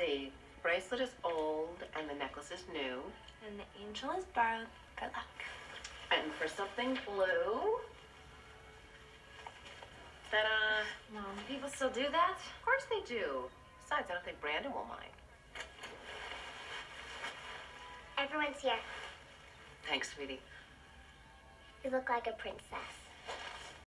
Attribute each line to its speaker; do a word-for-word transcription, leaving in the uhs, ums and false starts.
Speaker 1: see. Bracelet is old and the necklace is new.
Speaker 2: And the angel is borrowed. Good luck.
Speaker 1: And for something blue. Ta-da!
Speaker 2: Mom, people still do that?
Speaker 1: Of course they do. Besides, I don't think Brandon will mind.
Speaker 3: Everyone's here.
Speaker 1: Thanks, sweetie.
Speaker 3: You look like a princess.